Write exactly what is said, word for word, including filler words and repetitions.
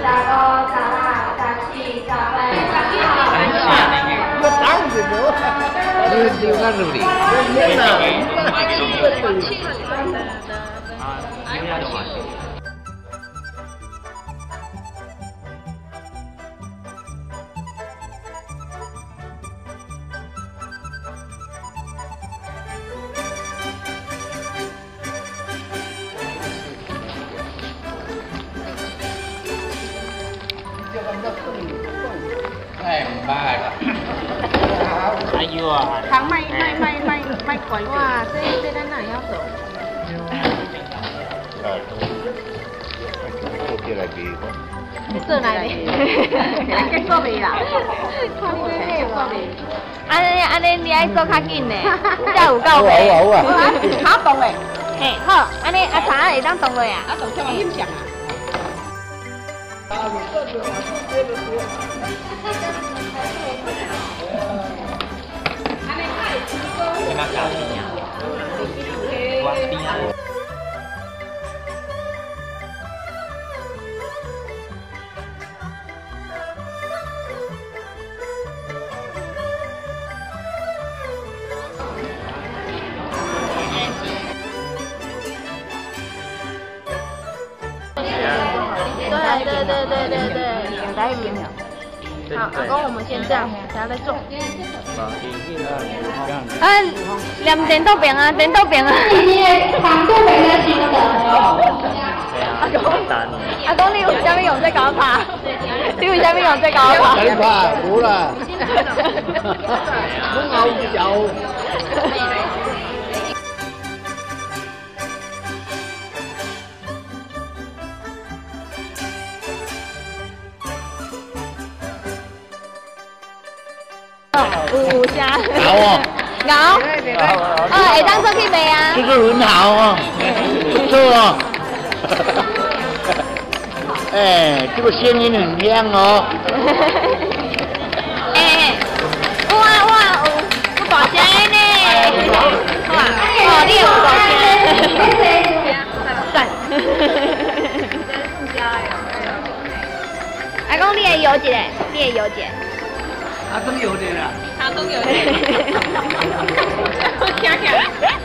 十五、十六、十七、十八、十九。 我打不着。你你干什么的？天哪！啊，你要懂吗？ 哎，唔拜啦！哎呦啊！ 糖卖卖卖卖卖乖哇，这这咱哪要走？ 啊，做起来比我。 做来的，咱结束未啦？看你结束未？ 安尼安尼，你爱做较紧呢，才有够白。好啊！ 好动嘞！ 嘿，好，安尼阿茶会当动落啊？ 啊，动起来影相啊！ 跟他讲一样，我边啊。 对对对对对对，两台一秒。好，阿公，我们先这样，等下再做。啊，连电豆饼啊，电豆饼啊。 糖度没得行的。 阿公，阿公，你有虾米用这搞怕？你有虾米用这搞怕？ 搞怕，好啦。我熬酒。 有虾。 熬哦。 熬。哦，会当做去卖啊。 这个很好哦，不错哦。哎，这个声音很亮哦。 哎，哇哇，有大声呢。哇，哦，你有大声。赞。阿公，你会摇一个，你会摇一个。 他都有的啦， 他都有的，我听起来。